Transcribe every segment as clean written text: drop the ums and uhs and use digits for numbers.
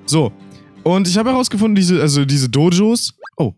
So. Und ich habe herausgefunden, diese Dojos... Oh.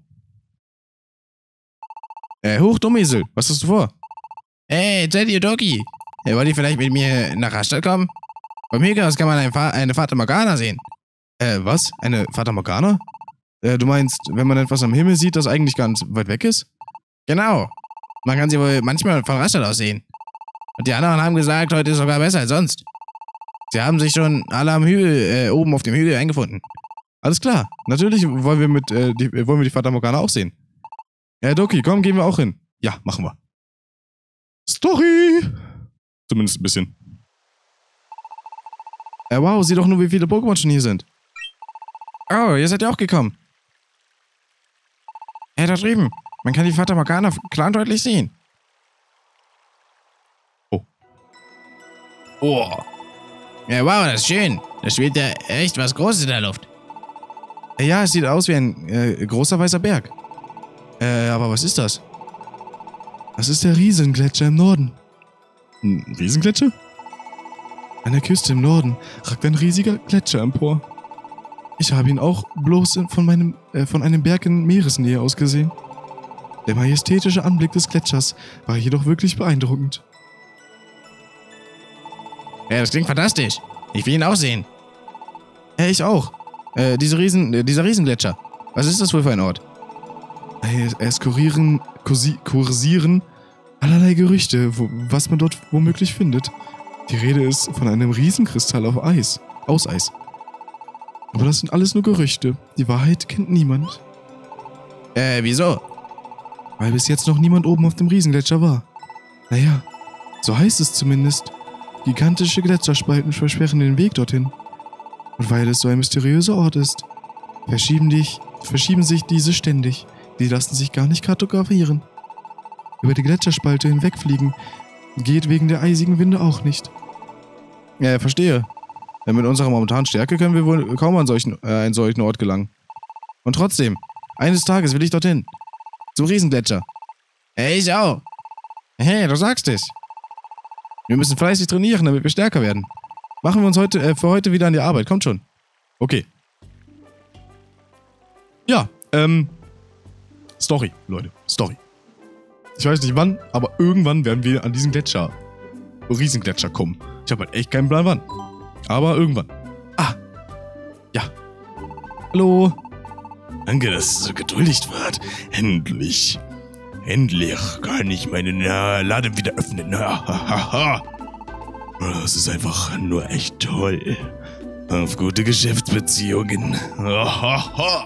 Hoch, Dummiesel. Was hast du vor? Hey, Teddy und Doki. Wollt ihr vielleicht mit mir nach Rastatt kommen? Vom Hügel aus kann man eine Fata Morgana sehen. Was? Eine Fata Morgana? Du meinst, wenn man etwas am Himmel sieht, das eigentlich ganz weit weg ist? Genau. Man kann sie wohl manchmal von Rastatt aus sehen. Und die anderen haben gesagt, heute ist sogar besser als sonst. Sie haben sich schon alle am Hügel, oben auf dem Hügel eingefunden. Alles klar. Natürlich wollen wir die Fata Morgana auch sehen. Doki, komm, gehen wir auch hin. Ja, machen wir. Story! Zumindest ein bisschen. Wow, sieh doch nur, wie viele Pokémon schon hier sind. Oh, ihr seid ja auch gekommen. Da drüben. Man kann die Fata Morgana klar und deutlich sehen. Oh. Oh. Ja, wow, das ist schön. Da schwebt ja echt was Großes in der Luft. Ja, es sieht aus wie ein großer weißer Berg. Aber was ist das? Das ist der Riesengletscher im Norden. Ein Riesengletscher? An der Küste im Norden ragt ein riesiger Gletscher empor. Ich habe ihn auch bloß von einem Berg in Meeresnähe aus gesehen. Der majestätische Anblick des Gletschers war jedoch wirklich beeindruckend. Ja, das klingt fantastisch. Ich will ihn auch sehen. Ich auch. Dieser Riesengletscher. Was ist das wohl für ein Ort? Es kursieren allerlei Gerüchte, was man dort womöglich findet. Die Rede ist von einem Riesenkristall aus Eis. Aber das sind alles nur Gerüchte. Die Wahrheit kennt niemand. Wieso? Weil bis jetzt noch niemand oben auf dem Riesengletscher war. Naja, so heißt es zumindest. Gigantische Gletscherspalten versperren den Weg dorthin. Und weil es so ein mysteriöser Ort ist, verschieben sich diese ständig. Die lassen sich gar nicht kartografieren. Über die Gletscherspalte hinwegfliegen geht wegen der eisigen Winde auch nicht. Ja, verstehe. Mit unserer momentanen Stärke können wir wohl kaum an einen solchen Ort gelangen. Und trotzdem, eines Tages will ich dorthin. Zum Riesengletscher. Ich auch. Hey, du sagst es. Wir müssen fleißig trainieren, damit wir stärker werden. Machen wir uns für heute wieder an die Arbeit. Kommt schon. Okay. Ja, Story, Leute. Story. Ich weiß nicht wann, aber irgendwann werden wir an diesen Riesengletscher kommen. Ich habe halt echt keinen Plan wann. Aber irgendwann. Ah. Ja. Hallo. Danke, dass es so geduldig wird. Endlich. Endlich kann ich meinen Laden wieder öffnen. Das ist einfach nur echt toll. Auf gute Geschäftsbeziehungen. Ja.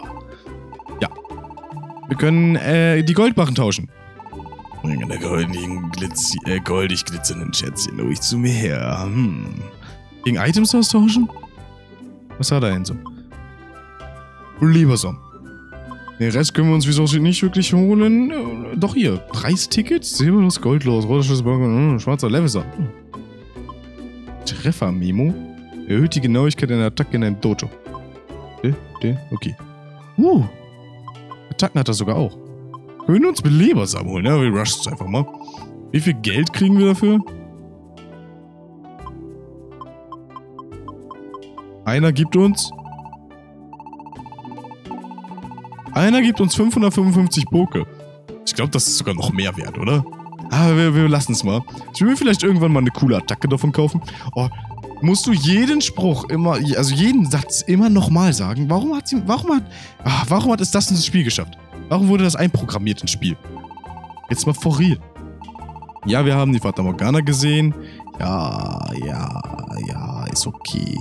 Wir können die Goldbarren tauschen. Bringe der goldig glitzernden Schätzchen ruhig zu mir her. Gegen Items austauschen? Was hat er denn so? Lieber so. Den Rest können wir uns, wie es aussieht, nicht wirklich holen. Doch hier. Preistickets, silbernes, goldlos, roter Schlüsselburger, schwarzer Leveser. Treffer-Memo. Erhöht die Genauigkeit einer Attacke in einem Dojo. Okay. Attacken hat er sogar auch. Wir können uns Belebersamen holen, ja? Wir rushen es einfach mal. Wie viel Geld kriegen wir dafür? Einer gibt uns 555 Poke. Ich glaube, das ist sogar noch mehr wert, oder? Aber wir lassen es mal. Ich will mir vielleicht irgendwann mal eine coole Attacke davon kaufen. Oh, musst du jeden Spruch immer, also jeden Satz immer nochmal sagen? Warum hat es das ins Spiel geschafft? Warum wurde das einprogrammiert ins Spiel? Jetzt mal for real. Ja, wir haben die Fata Morgana gesehen. Ja, ist okay.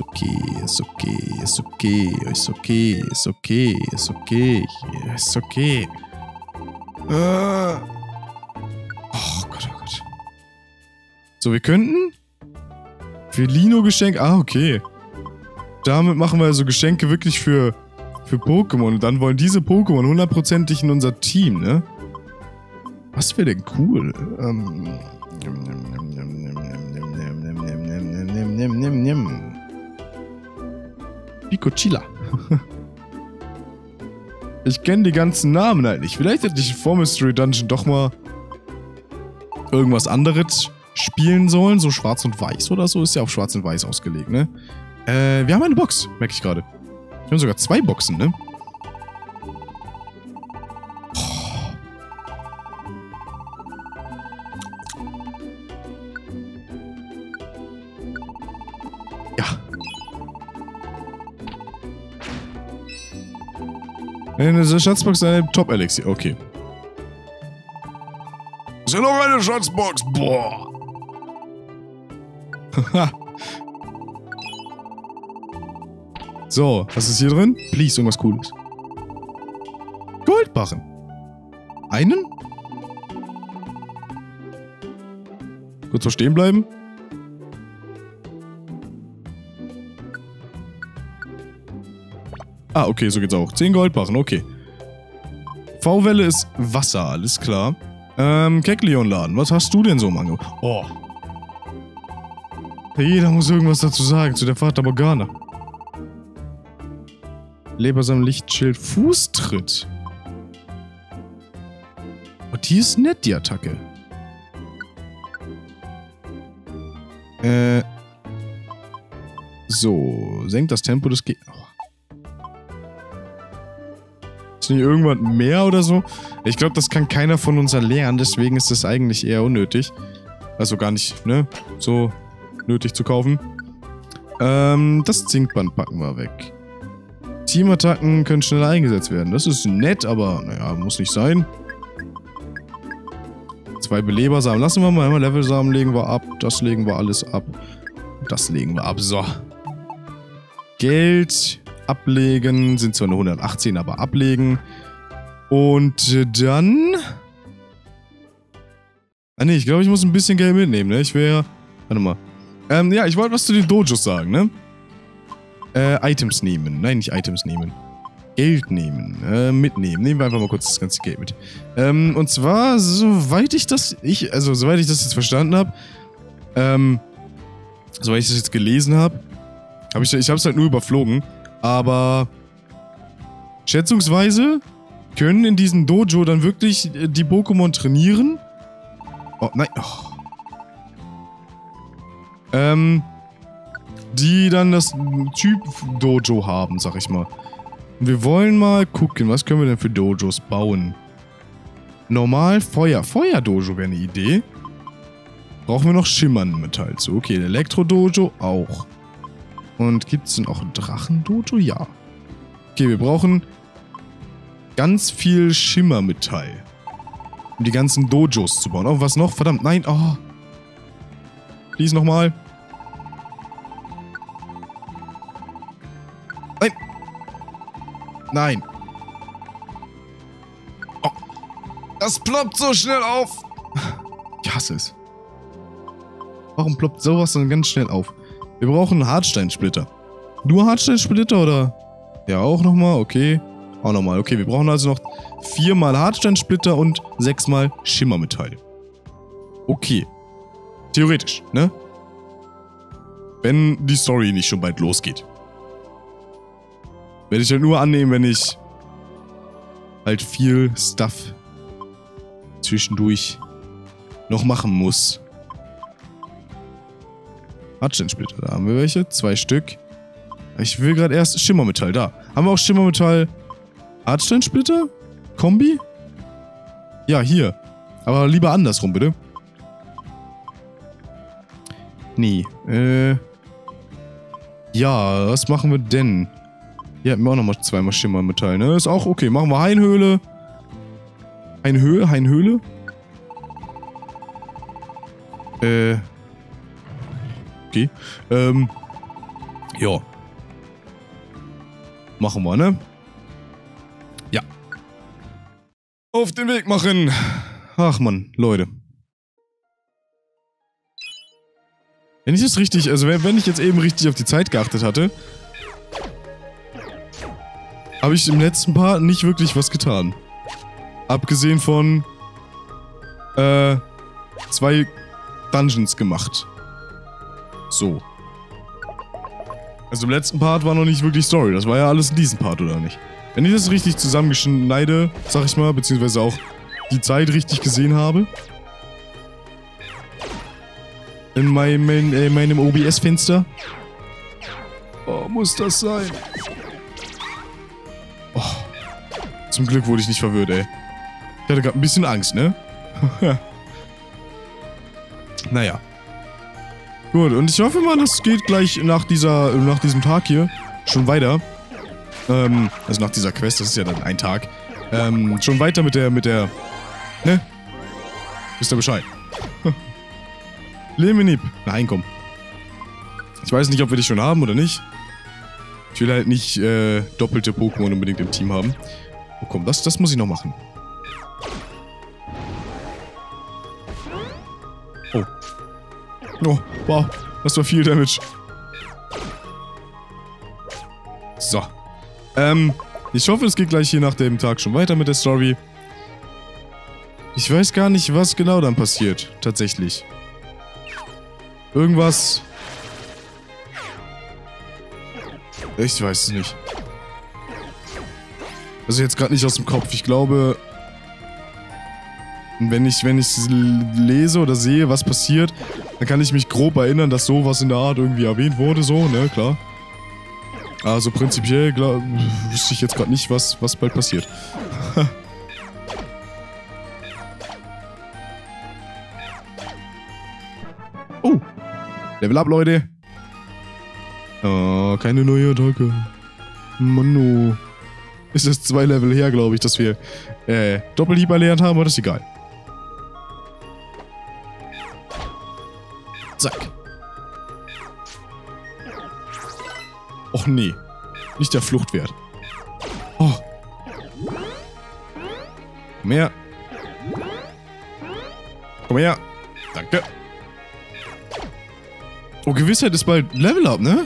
Oh Gott. So, wir könnten für Lino Geschenk. Okay. Damit machen wir also Geschenke wirklich für Pokémon. Und dann wollen diese Pokémon 100%ig in unser Team, ne? Was wäre denn cool? Picochilla. Ich kenne die ganzen Namen halt nicht. Vielleicht hätte ich vor Mystery Dungeon doch mal irgendwas anderes spielen sollen. So schwarz und weiß oder so. Ist ja auf schwarz und weiß ausgelegt, ne? Wir haben eine Box, merke ich gerade. Wir haben sogar 2 Boxen, ne? Eine Schatzbox, eine Top-Elixier. Okay. Ist ja noch eine Schatzbox. Boah. So, was ist hier drin? Please, irgendwas Cooles. Goldbarren. Einen? Kurz mal stehen bleiben. Ah, okay, so geht's auch. 10 Goldbarren, okay. V-Welle ist Wasser, alles klar. Kekleon-Laden, was hast du denn so im Angebot? Oh. Jeder muss irgendwas dazu sagen, zu der Fata Morgana. Lebersam Lichtschild, Fußtritt. Oh, die ist nett, die Attacke. So, senkt das Tempo des Gegners. Ist nicht irgendwas mehr oder so? Ich glaube, das kann keiner von uns erlernen, deswegen ist das eigentlich eher unnötig. Also gar nicht, ne? So nötig zu kaufen. Das Zinkband packen wir weg. Teamattacken können schneller eingesetzt werden. Das ist nett, aber naja, muss nicht sein. 2 Belebersamen lassen wir mal. Einmal Levelsamen legen wir ab. Das legen wir alles ab. Das legen wir ab. So. Geld ablegen. Sind zwar nur 118, aber ablegen. Und dann... Ah ne, ich glaube, ich muss ein bisschen Geld mitnehmen, ne? Ich wäre... Warte mal. Ja, ich wollte was zu den Dojos sagen, ne? Items nehmen. Nein, nicht Items nehmen. Geld nehmen. Mitnehmen. Nehmen wir einfach mal kurz das ganze Geld mit. Und zwar, soweit ich das jetzt verstanden habe, soweit ich das jetzt gelesen habe, ich habe es halt nur überflogen, aber schätzungsweise können in diesem Dojo dann wirklich die Pokémon trainieren. Oh, nein. Oh. Die dann das Typ-Dojo haben, sag ich mal. Und wir wollen mal gucken, was können wir denn für Dojos bauen? Normal Feuer. Feuer-Dojo wäre eine Idee. Brauchen wir noch schimmernden Metall zu. Okay, Elektro-Dojo auch. Und gibt es denn auch ein Drachen-Dojo? Ja. Okay, wir brauchen ganz viel Schimmermetall. Um die ganzen Dojos zu bauen. Oh, was noch? Verdammt, nein. Oh. Please nochmal. Nein. Nein. Oh. Das ploppt so schnell auf. Ich hasse es. Warum ploppt sowas dann ganz schnell auf? Wir brauchen Hartsteinsplitter. Nur Hartsteinsplitter oder? Ja, auch nochmal. Okay. Auch nochmal. Okay, wir brauchen also noch 4 mal Hartsteinsplitter und 6 mal Schimmermetall. Okay. Theoretisch, ne? Wenn die Story nicht schon bald losgeht. Werde ich halt nur annehmen, wenn ich halt viel Stuff zwischendurch noch machen muss. Hartsteinsplitter, da haben wir welche. 2 Stück. Ich will gerade erst Schimmermetall, da. Haben wir auch Schimmermetall Hartsteinsplitter? Kombi? Ja, hier. Aber lieber andersrum, bitte. Nee. Ja, was machen wir denn? Hier hatten wir auch nochmal 2 mal Schimmermetall, ne? Ist auch okay. Machen wir Hainhöhle. Hainhöhle? Okay. Ja. Machen wir, ne? Ja. Auf den Weg machen. Ach man, Leute. Wenn ich das richtig, also wenn ich jetzt eben richtig auf die Zeit geachtet hatte, habe ich im letzten Part nicht wirklich was getan. Abgesehen von 2 Dungeons gemacht. So. Also im letzten Part war noch nicht wirklich Story. Das war ja alles in diesem Part, oder nicht? Wenn ich das richtig zusammengeschneide, sag ich mal, beziehungsweise auch die Zeit richtig gesehen habe. In meinem OBS-Fenster. Oh, muss das sein? Zum Glück wurde ich nicht verwirrt, ey. Ich hatte gerade ein bisschen Angst, ne? Naja. Gut, und ich hoffe mal, das geht gleich nach diesem Tag hier schon weiter. Also nach dieser Quest, das ist ja dann ein Tag. Schon weiter mit der, ne? Wisst ihr Bescheid? Lemonip. Nein, komm. Ich weiß nicht, ob wir dich schon haben oder nicht. Ich will halt nicht, doppelte Pokémon unbedingt im Team haben. Oh komm, das muss ich noch machen. Oh. Oh, wow. Das war viel Damage. So. Ich hoffe, es geht gleich hier nach dem Tag schon weiter mit der Story. Ich weiß gar nicht, was genau dann passiert. Tatsächlich. Irgendwas... Ich weiß es nicht. Also jetzt gerade nicht aus dem Kopf. Ich glaube... Wenn ich lese oder sehe, was passiert, dann kann ich mich grob erinnern, dass sowas in der Art irgendwie erwähnt wurde, so, ne, klar. Also prinzipiell wüsste ich jetzt gerade nicht, was bald passiert. Oh! Level up, Leute! Oh, keine neue Attacke. Mano. Ist das 2 Level her, glaube ich, dass wir Doppelhieb erlernt haben, aber das ist egal. Zack. Och nee. Nicht der Fluchtwert. Oh. Komm her. Komm her. Danke. Oh, Gewissheit ist bald Level Up, ne?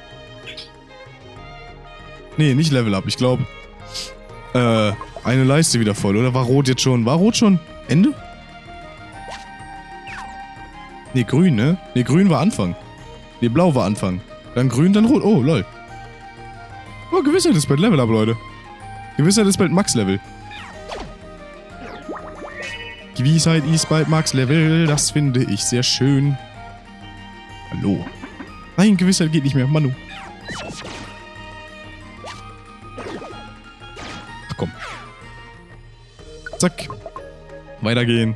Nee, nicht Level Up. Ich glaube, eine Leiste wieder voll. Oder war Rot jetzt schon? War Rot schon Ende? Nee, Grün, ne? Nee, Grün war Anfang. Nee, Blau war Anfang. Dann Grün, dann Rot. Oh, lol. Oh, Gewissheit ist bald Level Up, Leute. Gewissheit ist bald Max-Level. Gewissheit ist bald Max-Level. Das finde ich sehr schön. Hallo. Nein, Gewissheit geht nicht mehr. Manu. Ach komm. Zack. Weitergehen.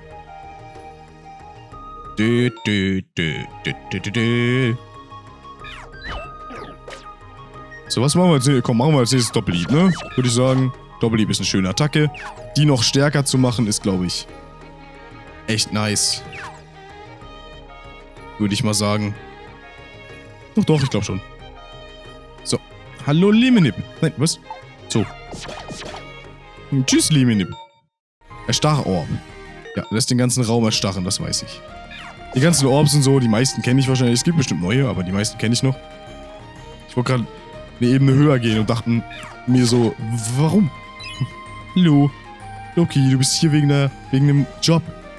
So, was machen wir jetzt? Komm, machen wir als nächstes Doppelhieb, ne? Würde ich sagen. Doppelhieb ist eine schöne Attacke. Die noch stärker zu machen, ist, glaube ich, echt nice. Würde ich mal sagen. Doch, ich glaube schon. So. Hallo, Lemonip. Nein, was? So. Tschüss, Lemonip. Erstarr-Orb. Ja, lässt den ganzen Raum erstarren, das weiß ich. Die ganzen Orbs und so, die meisten kenne ich wahrscheinlich. Es gibt bestimmt neue, aber die meisten kenne ich noch. Ich wollte gerade eine Ebene höher gehen und dachte mir so, warum? Hallo. Loki, du bist hier wegen dem Job.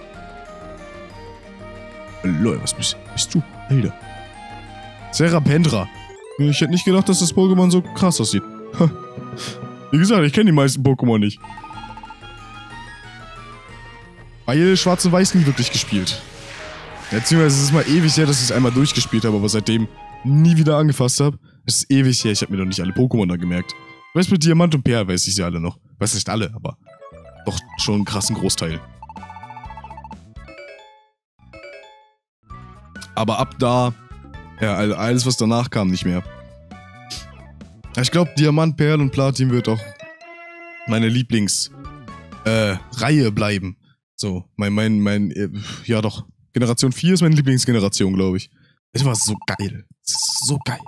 Hallo, was bist du? Alter. Serapendra. Ich hätte nicht gedacht, dass das Pokémon so krass aussieht. Wie gesagt, ich kenne die meisten Pokémon nicht. Weil Schwarz und Weiß nie wirklich gespielt. Beziehungsweise es ist mal ewig her, dass ich es einmal durchgespielt habe, aber seitdem nie wieder angefasst habe. Es ist ewig her, ich habe mir noch nicht alle Pokémon da gemerkt. Weißt du, mit Diamant und Perl weiß ich sie alle noch. Weiß nicht alle, aber doch schon einen krassen Großteil. Aber ab da, ja, alles was danach kam, nicht mehr. Ich glaube, Diamant, Perl und Platin wird auch meine Reihe bleiben. So, ja doch. Generation 4 ist meine Lieblingsgeneration, glaube ich. Es war so geil. Es ist so geil.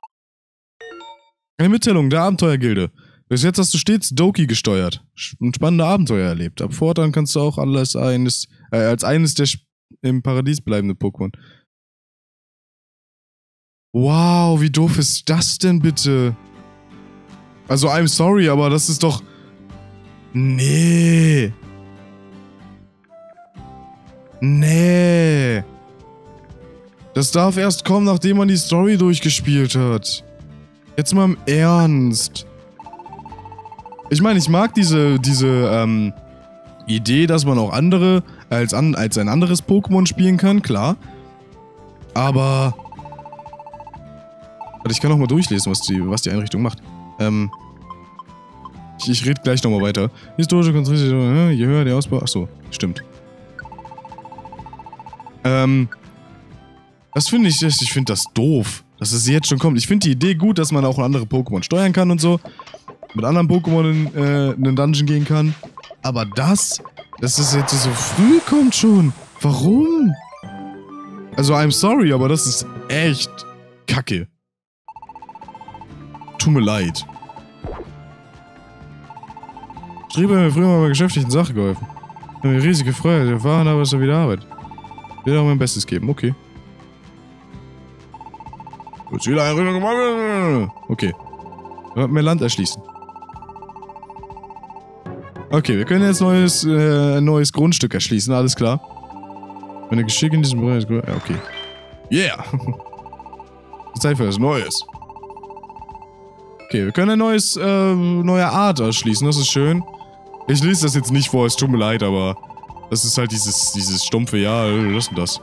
Eine Mitteilung der Abenteuergilde. Bis jetzt hast du stets Doki gesteuert und spannende Abenteuer erlebt. Ab fortan kannst du auch als eines der im Paradies bleibenden Pokémon. Wow, wie doof ist das denn bitte? Also, I'm sorry, aber das ist doch... Nee. Nee. Das darf erst kommen, nachdem man die Story durchgespielt hat. Jetzt mal im Ernst. Ich meine, ich mag diese Idee, dass man auch andere als ein anderes Pokémon spielen kann, klar. Aber... Warte, ich kann auch mal durchlesen, was die Einrichtung macht. Ich rede gleich nochmal weiter. Historische Konstruktion, je höher der Ausbau... Achso, stimmt. Das finde ich finde das doof, dass es jetzt schon kommt. Ich finde die Idee gut, dass man auch andere Pokémon steuern kann und so. Mit anderen Pokémon in einen Dungeon gehen kann. Aber dass es jetzt so früh kommt schon. Warum? Also, I'm sorry, aber das ist echt kacke. Tut mir leid. Schrieb mir früher mal bei geschäftlichen Sachen geholfen. Ich habe mir riesige Freude erfahren, aber es ist wieder Arbeit. Ich will auch mein Bestes geben, okay. Zieleinrichtung gemacht. Okay. Wir wollten mehr Land erschließen. Okay, wir können jetzt ein neues Grundstück erschließen, alles klar. Meine Geschick in diesem Bereich ist gut. Ja, okay. Yeah! Zeit für was Neues. Okay, wir können ein neue Art erschließen, das ist schön. Ich lese das jetzt nicht vor, es tut mir leid, aber das ist halt dieses stumpfe, ja, das und das.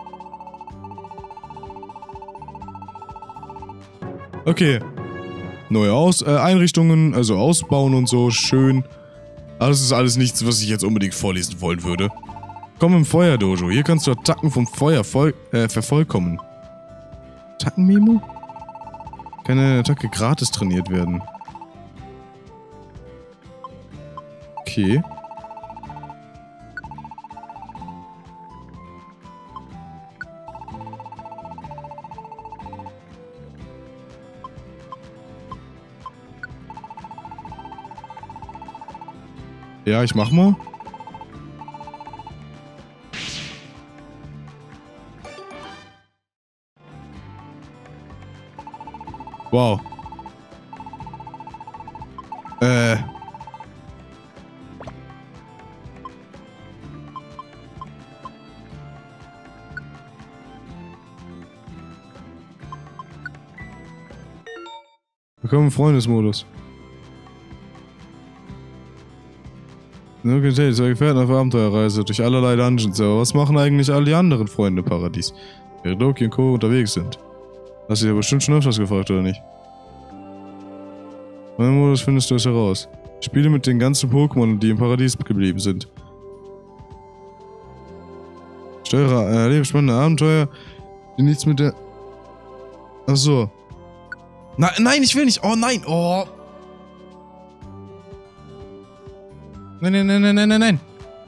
Okay. Neue Einrichtungen, also ausbauen und so, schön. Aber das ist alles nichts, was ich jetzt unbedingt vorlesen wollen würde. Komm im Feuerdojo. Hier kannst du Attacken vom Feuer vervollkommen. Attacken-Memo? Kann eine Attacke gratis trainiert werden. Okay. Ja, ich mach mal. Wow. Willkommen im Freundesmodus. Okay, zwei Gefährten auf Abenteuerreise durch allerlei Dungeons, aber was machen eigentlich all die anderen Freunde im Paradies, während Loki und Co. unterwegs sind? Hast du dir bestimmt schon öfters gefragt, oder nicht? In meinem Modus findest du es heraus. Spiele mit den ganzen Pokémon, die im Paradies geblieben sind. Steuere, erlebe spannende Abenteuer, die nichts mit der... Ach so. Nein, ich will nicht. Oh nein, oh. Nein.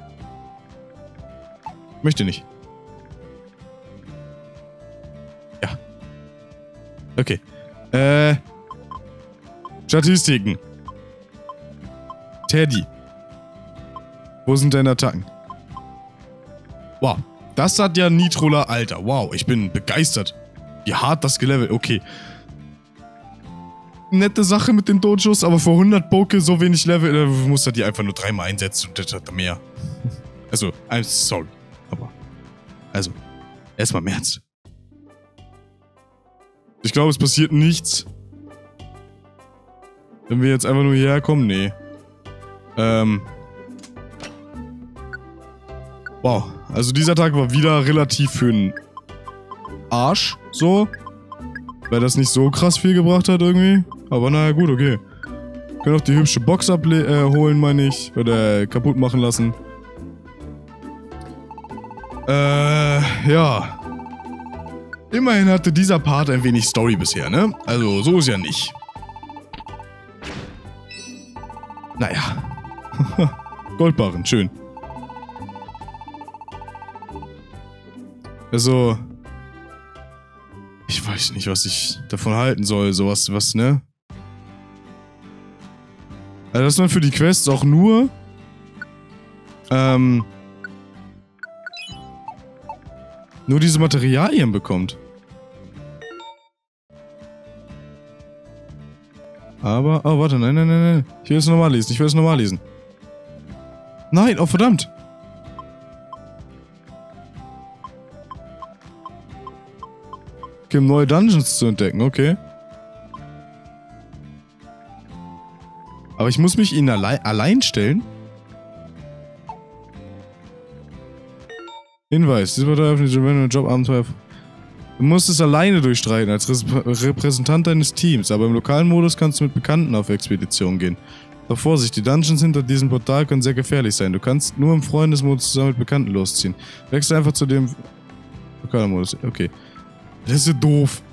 Möchte nicht. Ja. Okay. Statistiken. Teddy. Wo sind deine Attacken? Wow. Das hat ja Nitrola, Alter. Wow, ich bin begeistert. Wie hart das gelevelt. Okay. Nette Sache mit den Dojos, aber für 100 Poke so wenig Level, muss er die einfach nur 3-mal einsetzen und das hat mehr. Also, I'm sorry. Aber, also, erstmal im Ernst. Ich glaube, es passiert nichts. Wenn wir jetzt einfach nur hierher kommen, nee. Wow, also dieser Tag war wieder relativ für den Arsch, so. Weil das nicht so krass viel gebracht hat irgendwie. Aber naja, gut, okay. Können auch die hübsche Box holen, meine ich. Oder kaputt machen lassen. Ja. Immerhin hatte dieser Part ein wenig Story bisher, ne? Also, so ist ja nicht. Naja. Goldbarren, schön. Also... Ich weiß nicht, was ich davon halten soll. Sowas, was, ne? Also, dass man für die Quests auch nur... nur diese Materialien bekommt. Aber... Oh, warte, nein. Ich will es normal lesen, Nein, oh, verdammt! Okay, um neue Dungeons zu entdecken, okay. Aber ich muss mich ihnen allein stellen? Hinweis, dieser Partei öffnet ein Jobabenteuer. Du musst es alleine durchstreiten, als Repräsentant deines Teams, aber im lokalen Modus kannst du mit Bekannten auf Expedition gehen. Doch Vorsicht, die Dungeons hinter diesem Portal können sehr gefährlich sein. Du kannst nur im Freundesmodus zusammen mit Bekannten losziehen. Wechsel einfach zu dem... Lokaler Modus, okay. Das ist ja doof.